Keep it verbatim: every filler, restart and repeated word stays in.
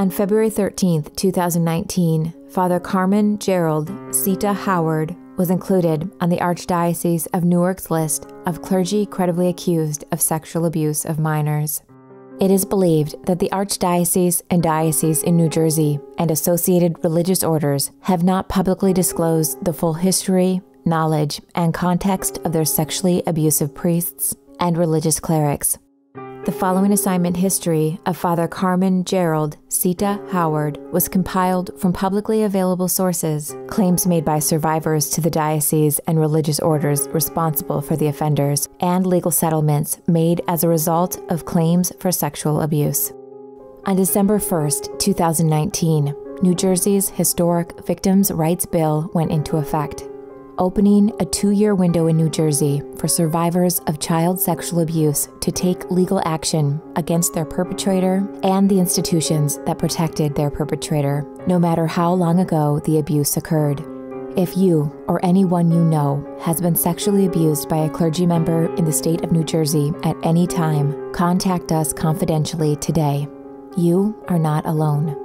On February thirteenth, two thousand nineteen, Father Carmen Gerald Sita Howard was included on the Archdiocese of Newark's list of clergy credibly accused of sexual abuse of minors. It is believed that the Archdiocese and dioceses in New Jersey and associated religious orders have not publicly disclosed the full history, knowledge, and context of their sexually abusive priests and religious clerics. The following assignment history of Father Carmen Gerald Sita Howard was compiled from publicly available sources, claims made by survivors to the diocese and religious orders responsible for the offenders, and legal settlements made as a result of claims for sexual abuse. On December first, two thousand nineteen, New Jersey's Historic Victims' Rights Bill went into effect, opening a two-year window in New Jersey for survivors of child sexual abuse to take legal action against their perpetrator and the institutions that protected their perpetrator, no matter how long ago the abuse occurred. If you or anyone you know has been sexually abused by a clergy member in the state of New Jersey at any time, contact us confidentially today. You are not alone.